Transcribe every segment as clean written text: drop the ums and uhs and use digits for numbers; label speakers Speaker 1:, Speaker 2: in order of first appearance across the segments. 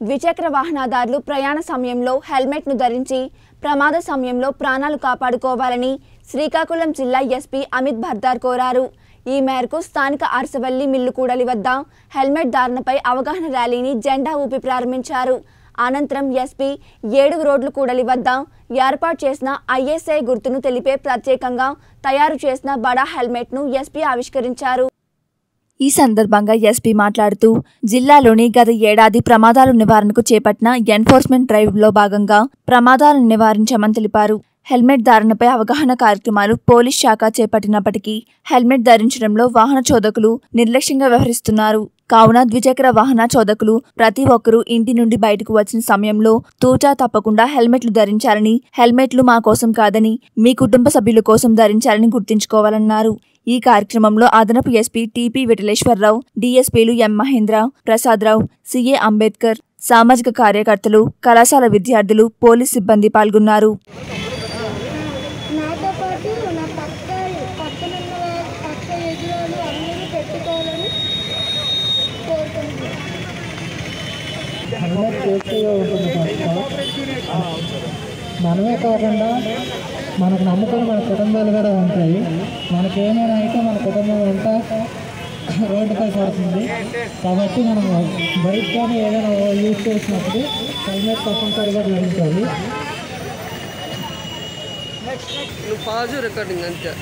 Speaker 1: ద్విచక్ర వాహనదారులు ప్రయాణ సమయంలో హెల్మెట్ను ధరించి ప్రమాద సమయంలో ప్రాణాలు కాపాడుకోవాలని శ్రీకాకుళం జిల్లా ఎస్పీ అమిత్ భర్దార్ కోరారు. ఈ మేరకు స్థానిక అర్సవల్లి మిల్లు కూడలి వద్ద హెల్మెట్ ధారణపై అవగాహన ర్యాలీని జెండా ఊపి ప్రారంభించారు. అనంతరం ఎస్పీ 7 రోడ్లు కూడలి వద్ద ఏర్పాటు చేసిన ఐఎస్ఐ గుర్తును తెలిపే ప్రత్యేకంగా తయారు చేసిన బడా హెల్మెట్ను ఎస్పీ ఆవిష్కరించారు. ఈ సందర్భంగా ఎస్పీ మాట్లాడుతూ జిల్లాలోని గత ఏడాది ప్రమాదాల నివారణకు చేపట్టిన ఎన్ఫోర్స్మెంట్ డ్రైవ్లో భాగంగా ప్రమాదాలను నివారించామని తెలిపారు. హెల్మెట్ ధారణపై అవగాహన కార్యక్రమాలు పోలీస్ శాఖ చేపట్టినప్పటికీ హెల్మెట్ ధరించడంలో వాహన చోదకులు నిర్లక్ష్యంగా వ్యవహరిస్తున్నారు. కావున ద్విచక్ర వాహన చోదకులు ప్రతి ఒక్కరూ ఇంటి నుండి బయటకు వచ్చిన సమయంలో తూచా తప్పకుండా హెల్మెట్లు ధరించాలని, హెల్మెట్లు మా కోసం కాదని మీ కుటుంబ సభ్యుల కోసం ధరించాలని గుర్తుంచుకోవాలన్నారు. ఈ కార్యక్రమంలో అదనపు ఎస్పీ టిపి విఠలేశ్వరరావు, డిఎస్పీలు ఎం మహేంద్ర, ప్రసాదరావు, సిఏ అంబేద్కర్, సామాజిక కార్యకర్తలు, కళాశాల విద్యార్థులు, పోలీస్ సిబ్బంది పాల్గొన్నారు.
Speaker 2: మనమే కాకుండా మనకు నమ్ముకొని మన కుటుంబాలు కూడా ఉంటాయి. మనకేమైనా అయితే మన కుటుంబం అంతా రోడ్డుపై పడుతుంది. కాబట్టి మనం బైక్ కానీ ఏదైనా యూజ్ చేసినప్పుడు హెల్మెట్ తప్పనిసరిగా ధరించాలి.
Speaker 3: రికార్డింగ్ అంతే.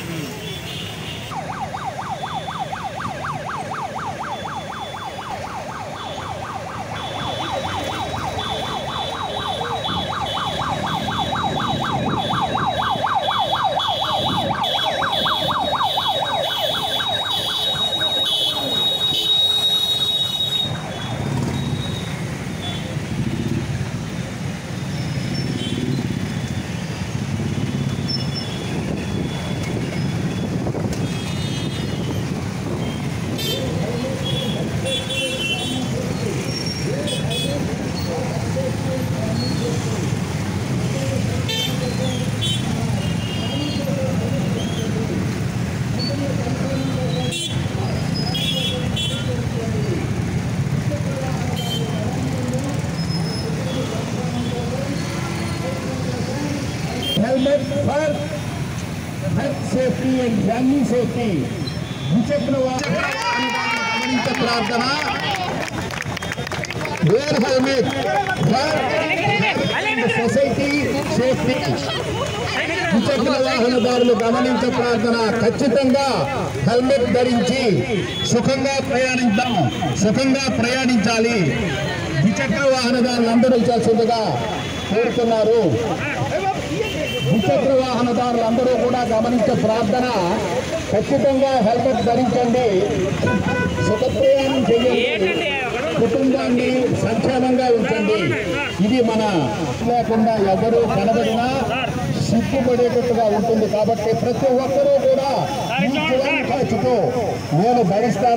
Speaker 4: Helmet for health safety and family safety. ద్విచక్ర వాహన ప్రార్థన. Wear helmet for society safety. ద్విచక్ర వాహనదారులు గమనించే ప్రార్థన. ఖచ్చితంగా హెల్మెట్ ధరించి సుఖంగా ప్రయాణించాలి. ద్విచక్ర వాహనదారులందరూ చేస్తుండగా కోరుతున్నారు. ద్విచక్ర వాహనదారులందరూ కూడా గమనించే ప్రార్థన. ఖచ్చితంగా హెల్మెట్ ధరించండి, సుఖ ప్రయాణం చేయండి, కుటుంబాన్ని సంక్షేమంగా ఉంచండి. ఇది మన లేకుండా ఎవరు కనబడినా సిగ్గుపడేటట్టుగా ఉంటుంది. కాబట్టి ప్రతి ఒక్కరూ కూడా ఖచ్చితంగా నేను ధరిస్తాను.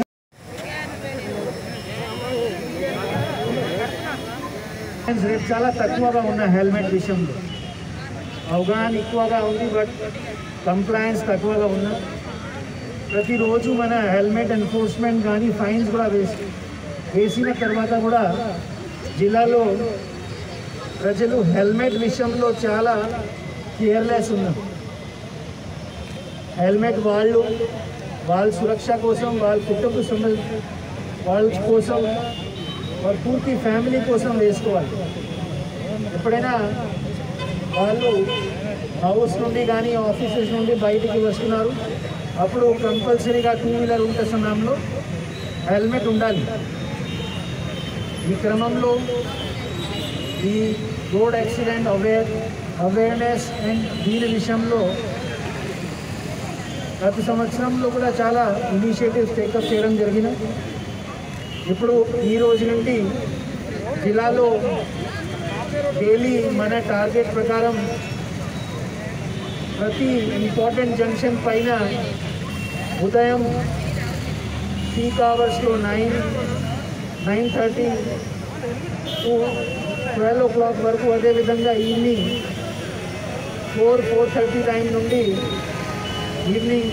Speaker 2: రేట్ చాలా తక్కువగా ఉన్న హెల్మెట్ విషయంలో అవగాహన ఎక్కువగా ఉంది, బట్ కంప్లైన్స్ తక్కువగా ఉన్న. ప్రతిరోజు మన హెల్మెట్ ఎన్ఫోర్స్మెంట్ కానీ ఫైన్స్ కూడా వేసిన తర్వాత కూడా జిల్లాలో ప్రజలు హెల్మెట్ విషయంలో చాలా కేర్లెస్ ఉన్నారు. హెల్మెట్ వాళ్ళ సురక్ష కోసం, వాళ్ళ కుటుంబ వాళ్ళ కోసం, వాళ్ళ పూర్తి ఫ్యామిలీ కోసం వేసుకోవాలి. ఎప్పుడైనా వాళ్ళు హౌస్ నుండి కానీ ఆఫీసెస్ నుండి బయటికి వస్తున్నారు, అప్పుడు కంపల్సరీగా 2 వీలర్ ఉంటే సమయంలో హెల్మెట్ ఉండాలి. ఈ క్రమంలో ఈ రోడ్ యాక్సిడెంట్ అవేర్నెస్ అండ్ దీని విషయంలో గత సంవత్సరంలో కూడా చాలా ఇనిషియేటివ్స్ టేకప్ చేయడం జరిగినాయి. ఇప్పుడు ఈ రోజు నుండి జిల్లాలో డైలీ మన టార్గెట్ ప్రకారం ప్రతి ఇంపార్టెంట్ జంక్షన్ పైన ఉదయం పీక్ అవర్స్లో 9:30 to 12 o'clock వరకు, అదేవిధంగా ఈవినింగ్ 4:30 టైం నుండి ఈవినింగ్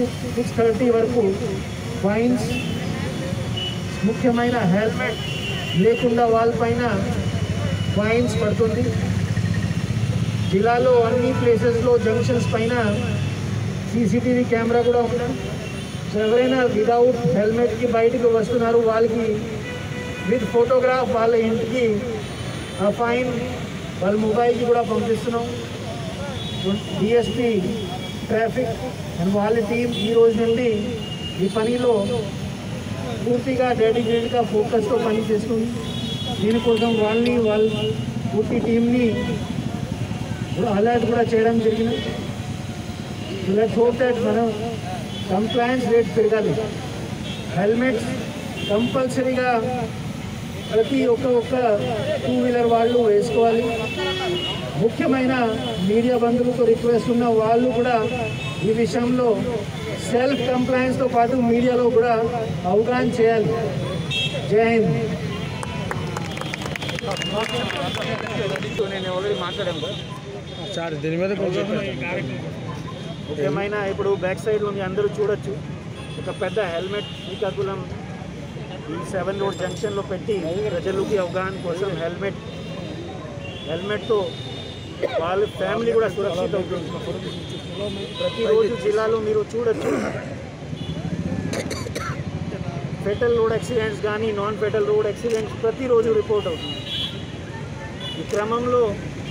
Speaker 2: 6:30 వరకు ఫైన్స్, ముఖ్యమైన హెల్మెట్ లేకుండా వాళ్ళపైన ఫైన్స్ పడుతుంది. జిల్లాలో అన్ని ప్లేసెస్లో జంక్షన్స్ పైన సీసీటీవీ కెమెరా కూడా ఉంది. సో ఎవరైనా విదౌట్ హెల్మెట్కి బయటకు వస్తున్నారు వాళ్ళకి విత్ ఫోటోగ్రాఫ్ వాళ్ళ ఇంటికి ఆ ఫైన్ వాళ్ళ మొబైల్కి కూడా పంపిస్తున్నాం. డిఎస్పీ ట్రాఫిక్ అండ్ వాళ్ళ టీం ఈ రోజు నుండి ఈ పనిలో పూర్తిగా డెడికేటెడ్గా ఫోకస్తో పని చేస్తుంది. దీనికోసం వాళ్ళ పూర్తి టీంని అలర్ట్ కూడా చేయడం జరిగింది. లెట్స్ హోప్ దట్ మనం కంప్లైన్స్ రేట్ పెరగాలి. హెల్మెట్స్ కంపల్సరీగా ప్రతి ఒక్క టూ వీలర్ వాళ్ళు వేసుకోవాలి. ముఖ్యమైన మీడియా బంధువులకు రిక్వెస్ట్ ఉన్న వాళ్ళు కూడా ఈ విషయంలో సెల్ఫ్ కంప్లైన్స్తో పాటు మీడియాలో కూడా అవగాహన చేయాలి. జై హింద్.
Speaker 3: నేను ఆల్రెడీ మాట్లాడాను
Speaker 2: సార్ దీని మీద
Speaker 3: ముఖ్యమైన ఇప్పుడు బ్యాక్ సైడ్లో మీ అందరూ చూడొచ్చు ఒక పెద్ద హెల్మెట్ శ్రీకాకుళం ఈ 7 రోడ్ జంక్షన్లో పెట్టి ప్రజలకి అవగాహన కోసం హెల్మెట్తో వాళ్ళ ఫ్యామిలీ కూడా సురక్షిత అవుతుంది. ప్రతిరోజు జిల్లాలో మీరు చూడొచ్చు ఫెటల్ రోడ్ యాక్సిడెంట్స్ కానీ నాన్ ఫెటల్ రోడ్ యాక్సిడెంట్స్ ప్రతిరోజు రిపోర్ట్ అవుతుంది. ఈ క్రమంలో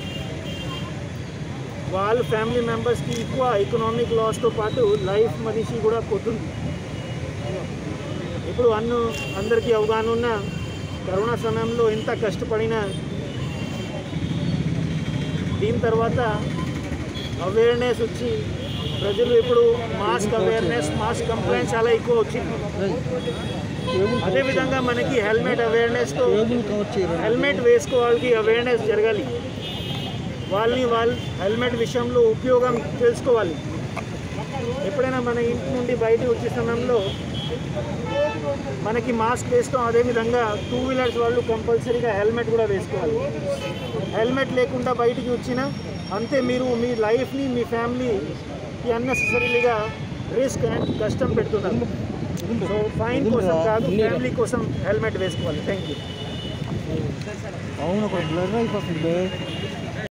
Speaker 3: వాళ్ళ ఫ్యామిలీ మెంబర్స్కి ఎక్కువ ఎకనామిక్ లాస్తో పాటు లైఫ్ మనిషి కూడా పోతుంది. ఇప్పుడు అందరికీ అవగాహన ఉన్న కరోనా సమయంలో ఎంత కష్టపడినా దీని తర్వాత అవేర్నెస్ వచ్చి ప్రజలు ఇప్పుడు మాస్క్ అవేర్నెస్ మాస్క్ కంప్లైంట్స్ చాలా ఎక్కువ వచ్చింది. అదేవిధంగా మనకి హెల్మెట్ అవేర్నెస్తో హెల్మెట్ వేసుకోవాళ్ళకి అవేర్నెస్ జరగాలి. వాళ్ళు హెల్మెట్ విషయంలో ఉపయోగం తెలుసుకోవాలి. ఎప్పుడైనా మన ఇంటి నుండి బయటకు వచ్చే సమయంలో మనకి మాస్క్ వేస్తాం. అదేవిధంగా 2 వీలర్స్ వాళ్ళు కంపల్సరీగా హెల్మెట్ కూడా వేసుకోవాలి. హెల్మెట్ లేకుండా బయటికి వచ్చినా అంతే మీరు మీ లైఫ్ని మీ ఫ్యామిలీకి అన్నెసెసరీగా రిస్క్ అండ్ కష్టం పెడుతున్నారు. సో ఫైన్ కోసం కాదు ఫ్యామిలీ కోసం హెల్మెట్ వేసుకోవాలి. Thank you.
Speaker 2: అవును, బ్లర్ అయిపోతుంది.